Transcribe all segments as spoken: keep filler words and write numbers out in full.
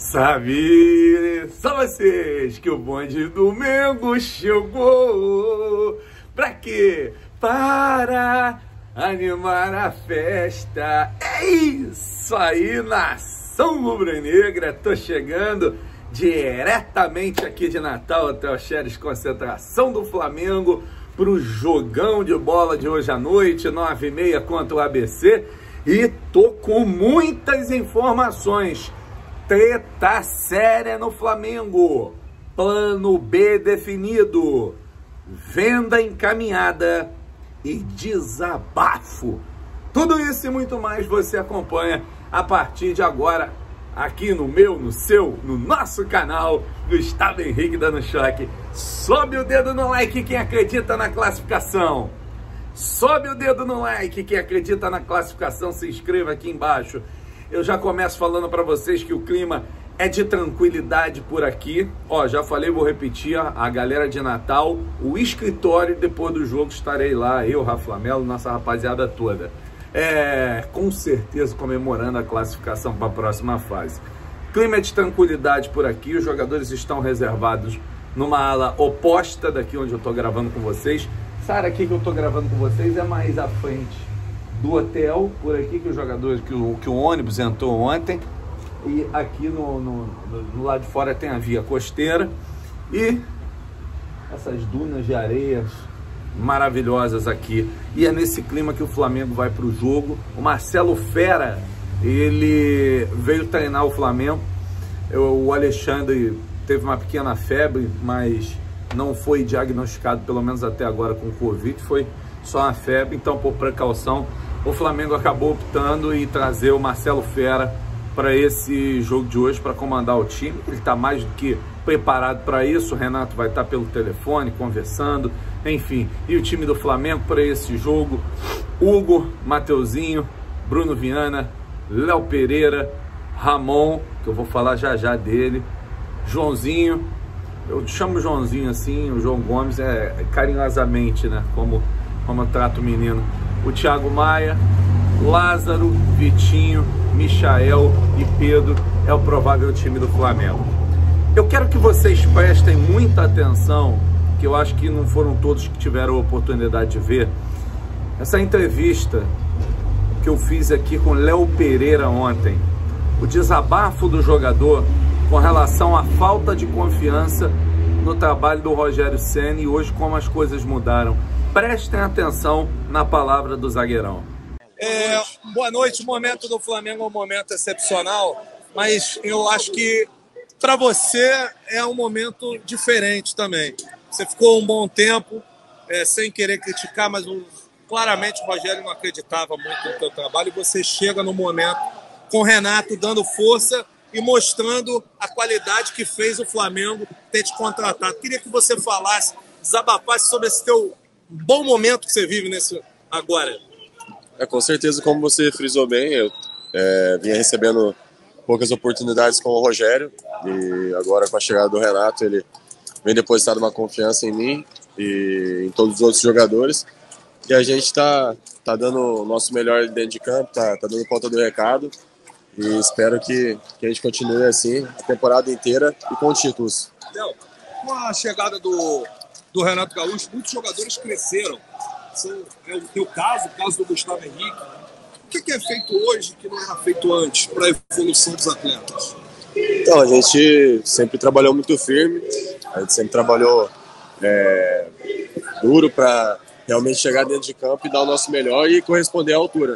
Sabe, só vocês que o bonde do Mengo chegou. Pra quê? Para animar a festa. É isso aí, nação rubro-negra. Tô chegando diretamente aqui de Natal até o Xeres Concentração do Flamengo pro jogão de bola de hoje à noite, nove e meia contra o A B C. E tô com muitas informações. Treta séria no Flamengo, plano B definido, venda encaminhada e desabafo. Tudo isso e muito mais você acompanha a partir de agora aqui no meu, no seu, no nosso canal Gustavo Henrique Dando Choque. Sobe o dedo no like quem acredita na classificação. Sobe o dedo no like quem acredita na classificação, se inscreva aqui embaixo. Eu já começo falando para vocês que o clima é de tranquilidade por aqui. Ó, já falei, vou repetir, a galera de Natal, o escritório, depois do jogo estarei lá, eu, Rafa Melo, nossa rapaziada toda. É, com certeza comemorando a classificação para a próxima fase. Clima é de tranquilidade por aqui, os jogadores estão reservados numa ala oposta daqui onde eu tô gravando com vocês. Sara, aqui que eu tô gravando com vocês é mais à frente do hotel, por aqui que os jogadores, que o, que o ônibus entrou ontem, e aqui no, no, no lado de fora tem a via costeira e essas dunas de areias maravilhosas aqui. E é nesse clima que o Flamengo vai para o jogo. O Marcelo Fera, ele veio treinar o Flamengo. Eu, o Alexandre teve uma pequena febre, mas não foi diagnosticado, pelo menos até agora, com Covid, foi só uma febre. Então, por precaução, o Flamengo acabou optando em trazer o Marcelo Fera para esse jogo de hoje, para comandar o time. Ele está mais do que preparado para isso. O Renato vai estar pelo telefone, conversando, enfim. E o time do Flamengo para esse jogo: Hugo, Mateuzinho, Bruno Viana, Léo Pereira, Ramon, que eu vou falar já já dele, Joãozinho, eu chamo Joãozinho assim, o João Gomes é carinhosamente, né, como, como eu trato o menino, o Thiago Maia, Lázaro, Vitinho, Michael e Pedro é o provável time do Flamengo. Eu quero que vocês prestem muita atenção, que eu acho que não foram todos que tiveram a oportunidade de ver, essa entrevista que eu fiz aqui com Léo Pereira ontem, o desabafo do jogador com relação à falta de confiança no trabalho do Rogério Ceni e hoje como as coisas mudaram. Prestem atenção na palavra do zagueirão. É, boa noite, o momento do Flamengo é um momento excepcional, mas eu acho que para você é um momento diferente também. Você ficou um bom tempo, é, sem querer criticar, mas o, claramente o Rogério não acreditava muito no seu trabalho, e você chega no momento com o Renato dando força e mostrando a qualidade que fez o Flamengo ter te contratado. Queria que você falasse, desabafasse sobre esse teu bom momento que você vive nesse agora. É, com certeza, como você frisou bem, eu é, vinha recebendo poucas oportunidades com o Rogério e agora com a chegada do Renato ele vem depositar uma confiança em mim e em todos os outros jogadores e a gente está tá dando o nosso melhor dentro de campo, está tá dando conta do recado e espero que, que a gente continue assim a temporada inteira e com títulos. Léo, com a chegada do, do Renato Gaúcho, muitos jogadores cresceram. É o teu caso, o caso do Gustavo Henrique. O que é feito hoje que não era feito antes para a evolução dos atletas? Então, a gente sempre trabalhou muito firme, a gente sempre trabalhou é, duro para realmente chegar dentro de campo e dar o nosso melhor e corresponder à altura.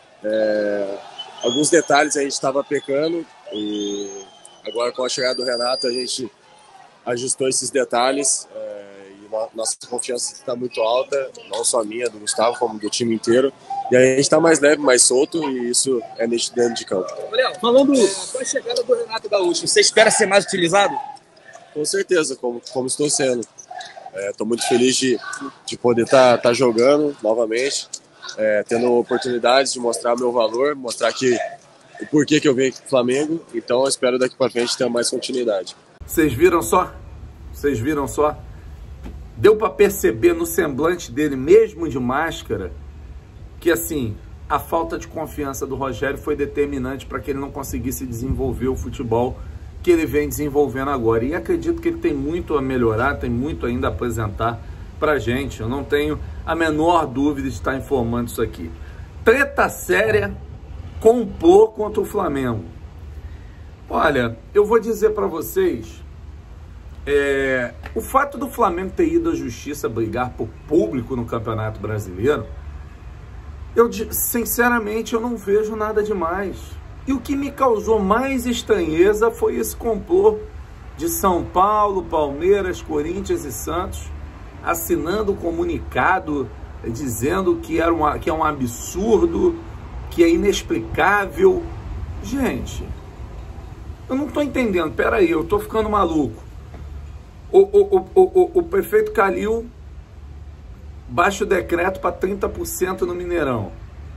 É, alguns detalhes a gente estava pecando e agora com a chegada do Renato a gente ajustou esses detalhes. É, nossa confiança está muito alta, não só a minha, do Gustavo, como do time inteiro. E aí a gente está mais leve, mais solto, e isso é nítido dentro de campo. Léo, falando é, com a chegada do Renato Gaúcho, você espera ser mais utilizado? Com certeza, como, como estou sendo. Estou é, muito feliz de, de poder estar tá, tá jogando novamente, é, tendo oportunidades de mostrar meu valor, mostrar que, o porquê que eu venho aqui pro Flamengo. Então eu espero daqui para frente ter mais continuidade. Vocês viram só? Vocês viram só? Deu para perceber no semblante dele, mesmo de máscara, que assim, a falta de confiança do Rogério foi determinante para que ele não conseguisse desenvolver o futebol que ele vem desenvolvendo agora. E acredito que ele tem muito a melhorar, tem muito ainda a apresentar pra gente. Eu não tenho a menor dúvida de estar informando isso aqui. Treta séria, complô contra o Flamengo. Olha, eu vou dizer para vocês, é, o fato do Flamengo ter ido à justiça brigar por público no Campeonato Brasileiro, eu sinceramente eu não vejo nada demais. E o que me causou mais estranheza foi esse complô de São Paulo, Palmeiras, Corinthians e Santos assinando um comunicado dizendo que, era uma, que é um absurdo, que é inexplicável. Gente, eu não estou entendendo. Peraí, eu estou ficando maluco. O, o, o, o, o prefeito Calil baixa o decreto para trinta por cento no Mineirão.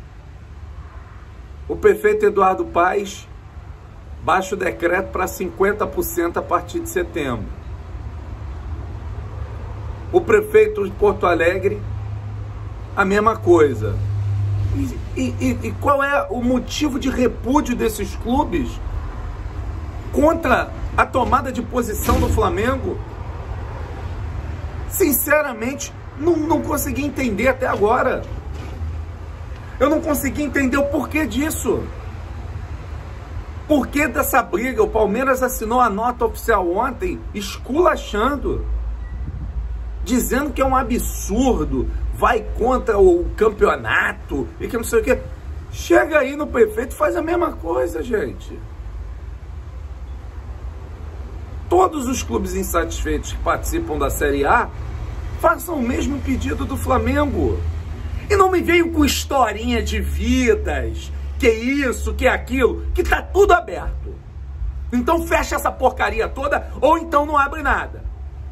O prefeito Eduardo Paes baixa o decreto para cinquenta por cento a partir de setembro. O prefeito de Porto Alegre, a mesma coisa. E, e, e qual é o motivo de repúdio desses clubes contra a tomada de posição do Flamengo? Sinceramente, não, não consegui entender até agora. Eu não consegui entender o porquê disso. Por que dessa briga? O Palmeiras assinou a nota oficial ontem, esculachando, dizendo que é um absurdo, vai contra o campeonato e que não sei o que. Chega aí no prefeito e faz a mesma coisa, gente. Todos os clubes insatisfeitos que participam da Série A façam o mesmo pedido do Flamengo. E não me venham com historinha de vidas, que isso, que aquilo, que tá tudo aberto. Então fecha essa porcaria toda ou então não abre nada.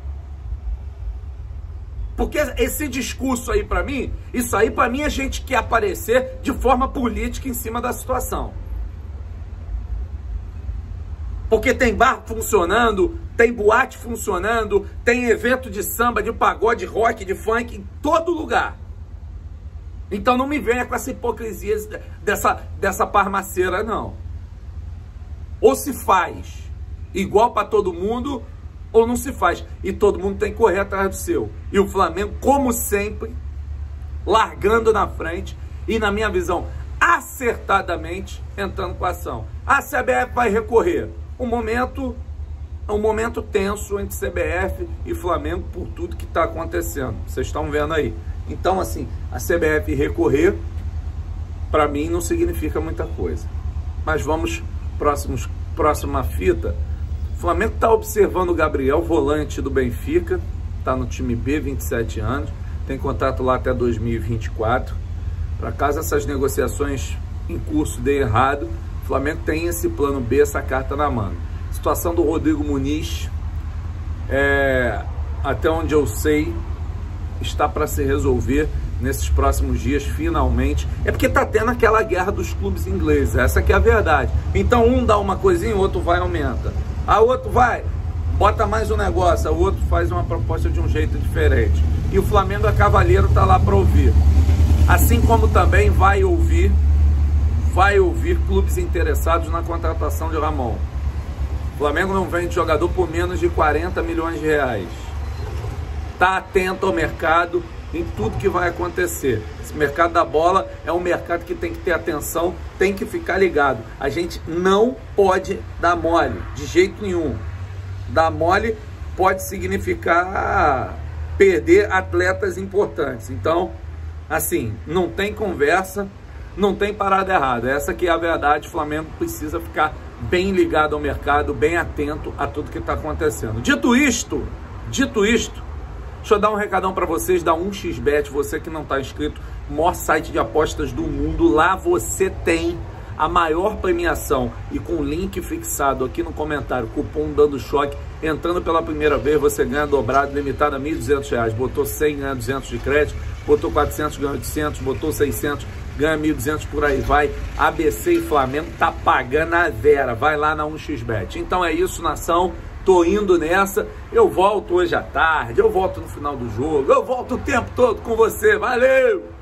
Porque esse discurso aí pra mim, isso aí pra mim a gente quer aparecer de forma política em cima da situação. Porque tem bar funcionando, tem boate funcionando, tem evento de samba, de pagode, rock, de funk em todo lugar. Então não me venha com essa hipocrisia dessa, dessa parmaceira, não. Ou se faz igual para todo mundo, ou não se faz. E todo mundo tem que correr atrás do seu. E o Flamengo, como sempre, largando na frente e, na minha visão, acertadamente entrando com a ação. A C B F vai recorrer. Um momento, um momento tenso entre C B F e Flamengo por tudo que está acontecendo. Vocês estão vendo aí. Então, assim, a C B F recorrer, para mim, não significa muita coisa. Mas vamos, próximos, próxima fita. O Flamengo está observando o Gabriel, volante do Benfica, está no time B, vinte e sete anos, tem contrato lá até dois mil e vinte e quatro. Para caso essas negociações em curso dê errado, o Flamengo tem esse plano B, essa carta na mão. Situação do Rodrigo Muniz, é, até onde eu sei, está para se resolver nesses próximos dias, finalmente. É porque está tendo aquela guerra dos clubes ingleses, essa que é a verdade. Então um dá uma coisinha, o outro vai e aumenta. A outro vai, bota mais um negócio, o outro faz uma proposta de um jeito diferente. E o Flamengo é cavaleiro, está lá para ouvir. Assim como também vai ouvir, vai ouvir clubes interessados na contratação de Ramon. O Flamengo não vende jogador por menos de quarenta milhões de reais. Está atento ao mercado, em tudo que vai acontecer. Esse mercado da bola é um mercado que tem que ter atenção, tem que ficar ligado. A gente não pode dar mole, de jeito nenhum. Dar mole pode significar perder atletas importantes. Então, assim, não tem conversa, não tem parada errada. Essa aqui é a verdade. O Flamengo precisa ficar bem ligado ao mercado, bem atento a tudo que está acontecendo. Dito isto, dito isto, deixa eu dar um recadão para vocês da um x bet, você que não está inscrito, maior site de apostas do mundo. Lá você tem a maior premiação e com link fixado aqui no comentário, cupom Dando Choque. Entrando pela primeira vez, você ganha dobrado, limitado a mil e duzentos reais. Botou cem, ganha duzentos de crédito. Botou quatrocentos, ganha oitocentos. Botou seiscentos, ganha mil e duzentos, por aí vai. A B C e Flamengo tá pagando a vera. Vai lá na um x bet. Então é isso, nação. Tô indo nessa. Eu volto hoje à tarde. Eu volto no final do jogo. Eu volto o tempo todo com você. Valeu!